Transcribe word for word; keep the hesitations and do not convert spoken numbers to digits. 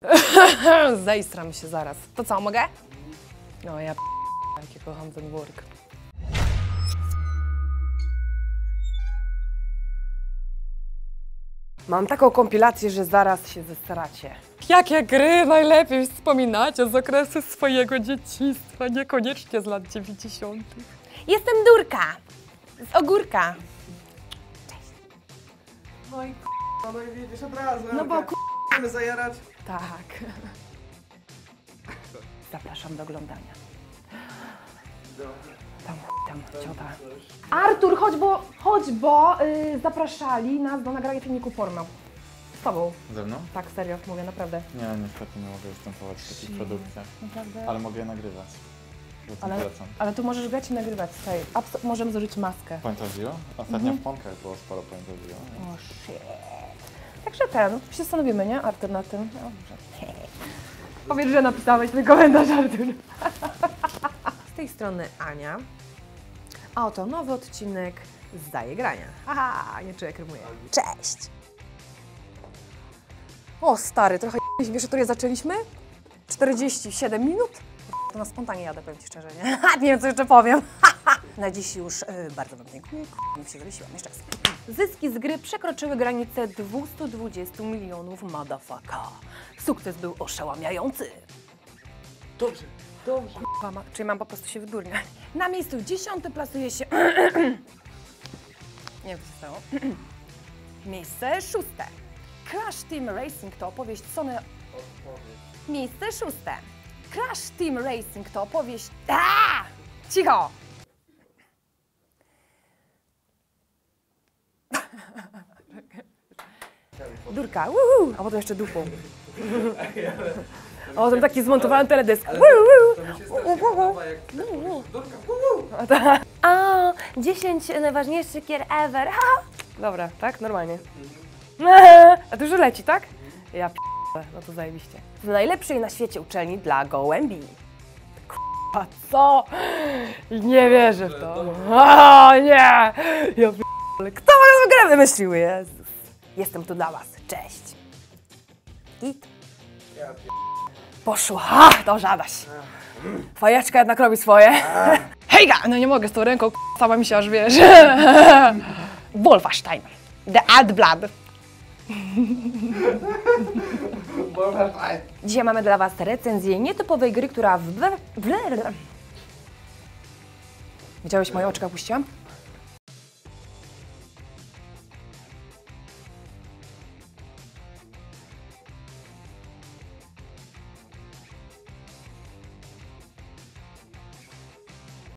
Zejstram się zaraz. To co, mogę? No ja p***, jakie kocham ten work. Mam taką kompilację, że zaraz się zestaracie. Jakie gry najlepiej wspominacie z okresu swojego dzieciństwa, niekoniecznie z lat dziewięćdziesiątych. Jestem Durka, z Ogórka. Cześć. No i k***a, no i widzisz od razu. No bo k***a. Chcemy zajarać. Tak. Zapraszam do oglądania. Tam, tam, ciota. Artur, chodź, bo, chodź, bo yy, zapraszali nas do nagrania filmiku porno. Z tobą. Ze mną? Tak, serio, mówię, naprawdę. Nie, niestety nie mogę występować w takich produkcjach. Naprawdę? Ale mogę je nagrywać. Bo to Ale, polecam. ale tu możesz grać i nagrywać, tutaj. Abs- możemy zużyć maskę. Point of view? Ostatnio Mhm. w Ponkach było sporo point of view. O, shit. Także ten, się zastanowimy, nie, Artur, na tym? Dobrze. Powiedz, że napisałeś ten komentarz, Artur. Z tej strony Ania. A oto nowy odcinek z Daje Grania. Aha, nie czuję, jak rymuję. Cześć! O, stary, trochę wiesz, o której zaczęliśmy? czterdzieści siedem minut? To na spontanie jadę, powiem Ci szczerze, nie? Nie wiem, co jeszcze powiem. Na dziś już yy, bardzo Wam dziękuję. Nie się zawiesiłam, jeszcze raz. Zyski z gry przekroczyły granicę dwieście dwadzieścia milionów motherfucker. Sukces był oszałamiający. Dobrze, dobrze. Kurwa, ma, czyli mam po prostu się wydurniać. Na miejscu dziesiątym plasuje się... Nie wiem, co się stało. Miejsce szóste. Crash Team Racing to opowieść Sony... Miejsce szóste. Crash Team Racing to opowieść... Aaaa! Cicho! Durka, uhu! A potem jeszcze dupą. O, potem taki zmontowany teledysk. A, dziesięć najważniejszych gier ever. Ha! Dobra, tak? Normalnie. A to już leci, tak? Ja p***e, no to zajebiście. W najlepszej na świecie uczelni dla gołębi. K***a, co? Nie wierzę w to. O, nie! Ja p***e, kto ma tę grę wymyślił? Jezus. Jestem tu dla was. Cześć. Git. Poszło. Ha, dobrze, Adaś. Fajeczka jednak robi swoje. Hejga! No nie mogę z tą ręką, sama mi się aż wiesz. Wolfenstein. The Ad Blood. Dzisiaj mamy dla was recenzję nietypowej gry, która w... Widziałeś, moje oczka puściłam?